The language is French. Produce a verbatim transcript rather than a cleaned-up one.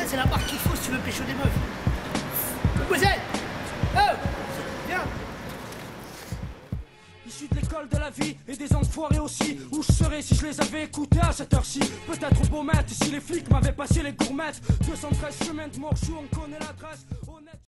c'est la barre qu'il faut si tu veux pécho des meufs. Mademoiselle. Oh, viens. Issu de l'école de la vie et des enfoirés aussi. Où je serais si je les avais écoutés à cette heure-ci. Peut-être au Beaumet si les flics m'avaient passé les gourmettes. Deux cent treize chemin de Morchou, on connaît l'adresse.